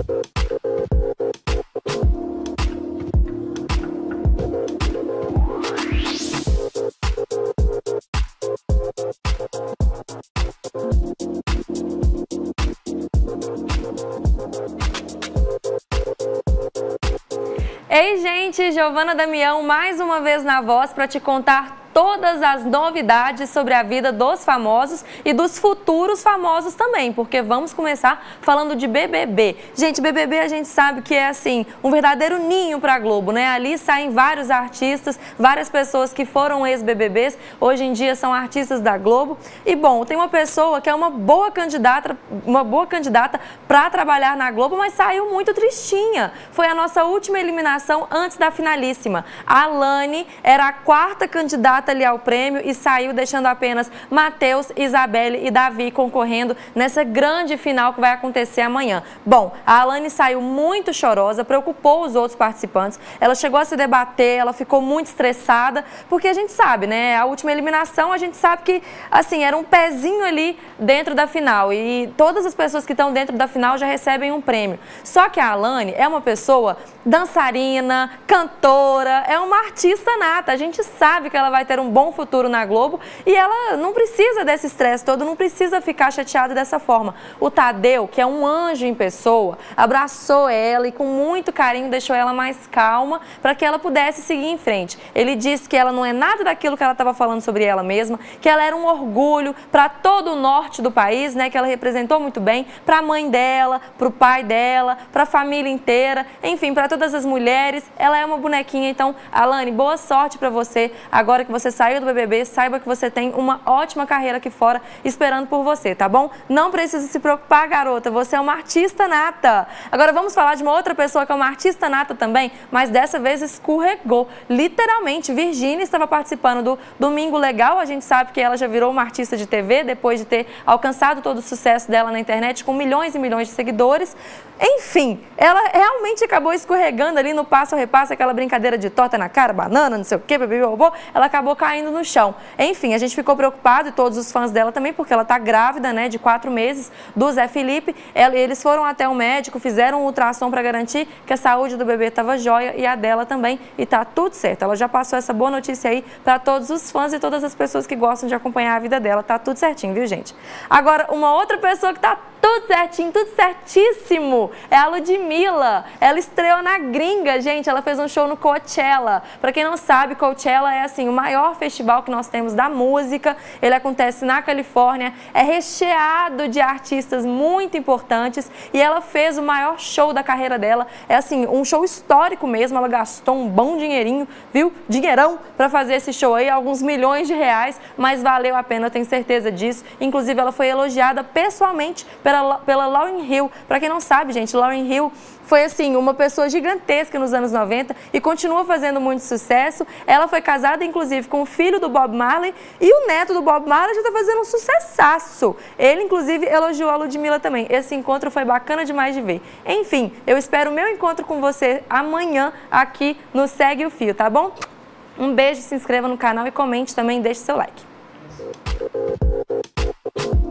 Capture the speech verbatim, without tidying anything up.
Ei, gente, Giovana Damião mais uma vez na voz para te contar todas as novidades sobre a vida dos famosos e dos futuros famosos também, porque vamos começar falando de B B B. Gente, B B B a gente sabe que é assim, um verdadeiro ninho para a Globo, né? Ali saem vários artistas, várias pessoas que foram ex-B B Bs, hoje em dia são artistas da Globo. E bom, tem uma pessoa que é uma boa candidata, uma boa candidata para trabalhar na Globo, mas saiu muito tristinha. Foi a nossa última eliminação antes da finalíssima. A Alane era a quarta candidata ali ao prêmio e saiu deixando apenas Matheus, Isabelle e Davi concorrendo nessa grande final que vai acontecer amanhã. Bom, a Alane saiu muito chorosa, preocupou os outros participantes, ela chegou a se debater, ela ficou muito estressada, porque a gente sabe, né, a última eliminação a gente sabe que, assim, era um pezinho ali dentro da final e todas as pessoas que estão dentro da final já recebem um prêmio. Só que a Alane é uma pessoa dançarina, cantora, é uma artista nata, a gente sabe que ela vai ter um bom futuro na Globo e ela não precisa desse estresse todo, não precisa ficar chateada dessa forma. O Tadeu, que é um anjo em pessoa, abraçou ela e com muito carinho deixou ela mais calma para que ela pudesse seguir em frente. Ele disse que ela não é nada daquilo que ela estava falando sobre ela mesma, que ela era um orgulho para todo o norte do país, né, que ela representou muito bem para a mãe dela, para o pai dela, para a família inteira, enfim, para todas as mulheres. Ela é uma bonequinha, então, Alane, boa sorte para você. Agora que você saiu do B B B, saiba que você tem uma ótima carreira aqui fora esperando por você, tá bom? Não precisa se preocupar, garota, você é uma artista nata. Agora vamos falar de uma outra pessoa que é uma artista nata também, mas dessa vez escorregou. Literalmente, Virgínia estava participando do Domingo Legal, a gente sabe que ela já virou uma artista de T V depois de ter alcançado todo o sucesso dela na internet com milhões e milhões de seguidores. Enfim, ela realmente acabou escorregando ali no passo a repasso, aquela brincadeira de torta na cara, banana, não sei o que, bebê, bobô, ela acabou caindo no chão. Enfim, a gente ficou preocupado e todos os fãs dela também, porque ela tá grávida, né, de quatro meses do Zé Felipe. Ela, eles foram até o médico, fizeram um ultrassom para garantir que a saúde do bebê estava jóia e a dela também, e tá tudo certo. Ela já passou essa boa notícia aí para todos os fãs e todas as pessoas que gostam de acompanhar a vida dela. Tá tudo certinho, viu, gente? Agora, uma outra pessoa que tá tudo certinho, tudo certíssimo, é a Ludmilla. Ela estreou na gringa, gente, ela fez um show no Coachella. Para quem não sabe, Coachella é assim o maior festival que nós temos da música. Ele acontece na Califórnia, é recheado de artistas muito importantes e ela fez o maior show da carreira dela. É assim, um show histórico mesmo, ela gastou um bom dinheirinho, viu? Dinheirão para fazer esse show aí, alguns milhões de reais, mas valeu a pena, eu tenho certeza disso. Inclusive, ela foi elogiada pessoalmente pela, pela Lauryn Hill. Para quem não sabe, gente, Lauryn Hill foi assim, uma pessoa gigantesca nos anos noventa e continua fazendo muito sucesso. Ela foi casada, inclusive, com o filho do Bob Marley e o neto do Bob Marley já está fazendo um sucessaço. Ele, inclusive, elogiou a Ludmilla também. Esse encontro foi bacana demais de ver. Enfim, eu espero o meu encontro com você amanhã aqui no Segue o Fio, tá bom? Um beijo, se inscreva no canal e comente também, deixe seu like.